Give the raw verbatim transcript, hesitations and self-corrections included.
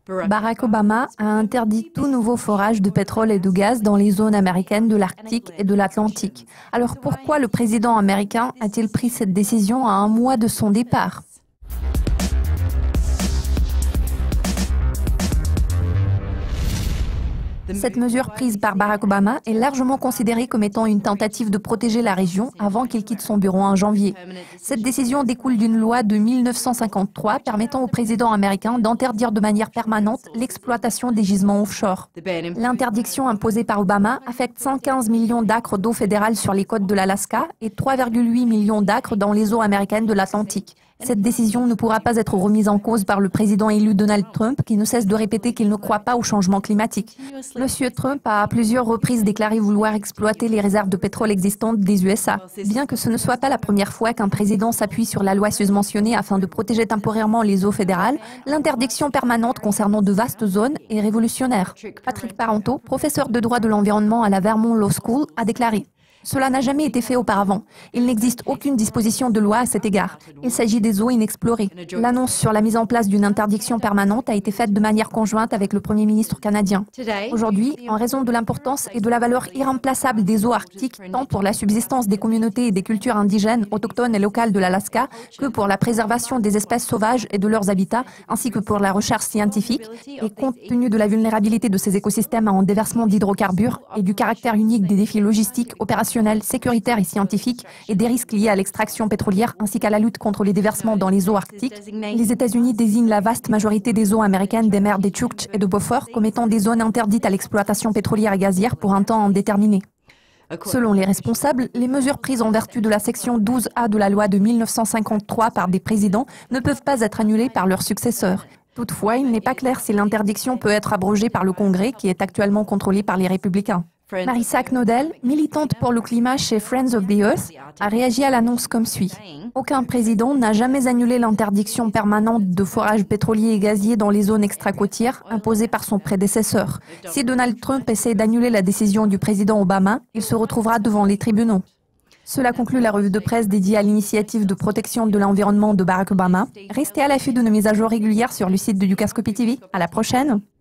Barack Obama a interdit tout nouveau forage de pétrole et de gaz dans les zones américaines de l'Arctique et de l'Atlantique. Alors pourquoi le président américain a-t-il pris cette décision à un mois de son départ ? Cette mesure prise par Barack Obama est largement considérée comme étant une tentative de protéger la région avant qu'il quitte son bureau en janvier. Cette décision découle d'une loi de mille neuf cent cinquante-trois permettant au président américain d'interdire de manière permanente l'exploitation des gisements offshore. L'interdiction imposée par Obama affecte cent quinze millions d'acres d'eau fédérale sur les côtes de l'Alaska et trois virgule huit millions d'acres dans les eaux américaines de l'Atlantique. Cette décision ne pourra pas être remise en cause par le président élu Donald Trump, qui ne cesse de répéter qu'il ne croit pas au changement climatique. Monsieur Trump a à plusieurs reprises déclaré vouloir exploiter les réserves de pétrole existantes des U S A. Bien que ce ne soit pas la première fois qu'un président s'appuie sur la loi susmentionnée afin de protéger temporairement les eaux fédérales, l'interdiction permanente concernant de vastes zones est révolutionnaire. Patrick Parenteau, professeur de droit de l'environnement à la Vermont Law School, a déclaré: cela n'a jamais été fait auparavant. Il n'existe aucune disposition de loi à cet égard. Il s'agit des eaux inexplorées. L'annonce sur la mise en place d'une interdiction permanente a été faite de manière conjointe avec le Premier ministre canadien. Aujourd'hui, en raison de l'importance et de la valeur irremplaçable des eaux arctiques, tant pour la subsistance des communautés et des cultures indigènes, autochtones et locales de l'Alaska, que pour la préservation des espèces sauvages et de leurs habitats, ainsi que pour la recherche scientifique, et compte tenu de la vulnérabilité de ces écosystèmes en déversement d'hydrocarbures et du caractère unique des défis logistiques, opérationnels, sécuritaires et scientifiques et des risques liés à l'extraction pétrolière ainsi qu'à la lutte contre les déversements dans les eaux arctiques, les États-Unis désignent la vaste majorité des eaux américaines des mers des Chukchi et de Beaufort comme étant des zones interdites à l'exploitation pétrolière et gazière pour un temps indéterminé. Selon les responsables, les mesures prises en vertu de la section douze A de la loi de mille neuf cent cinquante-trois par des présidents ne peuvent pas être annulées par leurs successeurs. Toutefois, il n'est pas clair si l'interdiction peut être abrogée par le Congrès, qui est actuellement contrôlé par les républicains. Marissa Knodel, militante pour le climat chez Friends of the Earth, a réagi à l'annonce comme suit. Aucun président n'a jamais annulé l'interdiction permanente de forage pétrolier et gazier dans les zones extracôtières imposée par son prédécesseur. Si Donald Trump essaie d'annuler la décision du président Obama, il se retrouvera devant les tribunaux. Cela conclut la revue de presse dédiée à l'initiative de protection de l'environnement de Barack Obama. Restez à l'affût de nos mises à jour régulières sur le site de Dukascopy T V. À la prochaine!